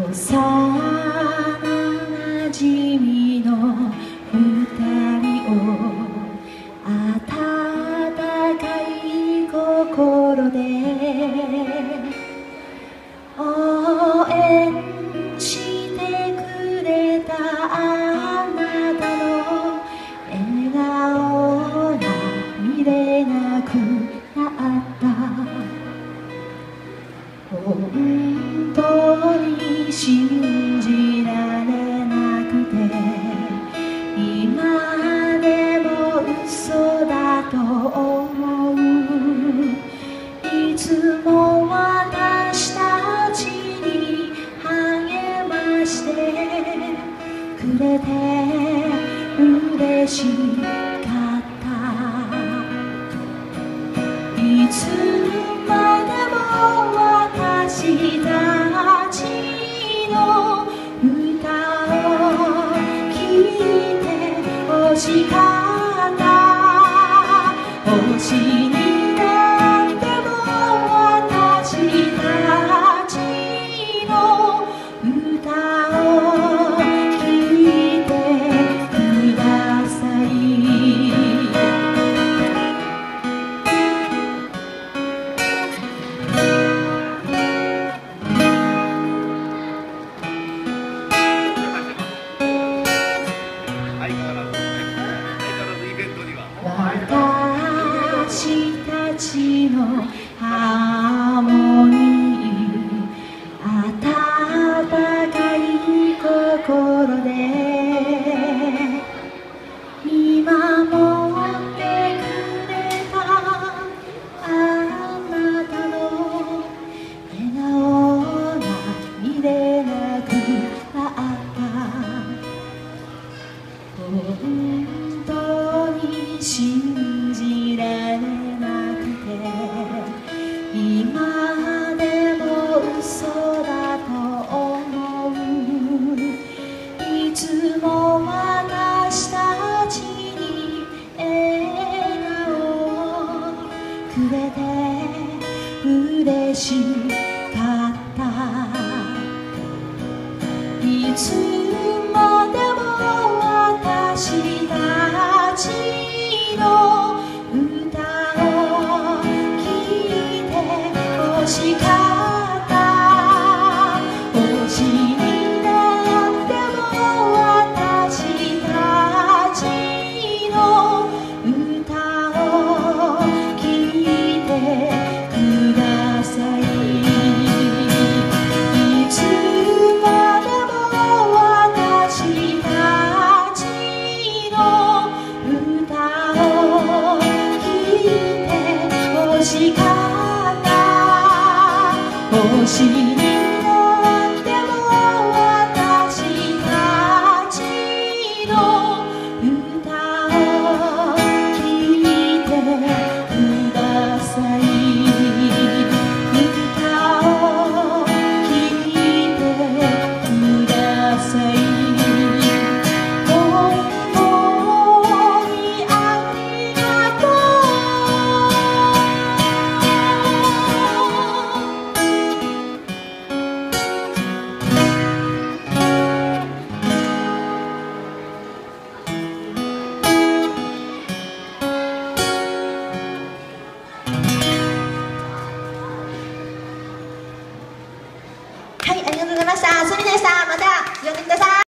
幼なじみの二人を温かい心で応援してくれたあなたの笑顔が見れなくなった本当に信じられなくて今でも嘘だと思ういつも私たちに励ましてくれて嬉しかったいつまでも私たちの歌を聴いて欲しかった星になっても私たちの歌を聴いてください私たちのハーモニー温かい心で見守ってくれたあなたの笑顔が見れなくなった本当に信じられなくて今でも嘘だと思ういつも私たちに笑顔をくれて嬉しかったいつまでも私たちの歌を聴いて欲しかった星になっても私たちの歌を聴いてくださいいつまでも私たちの歌を聴いて欲しかった星になっても私たちの歌を聴いてください歌を聴いてください本当にありがとはい、ありがとうございました。ソニでした。また呼んでください。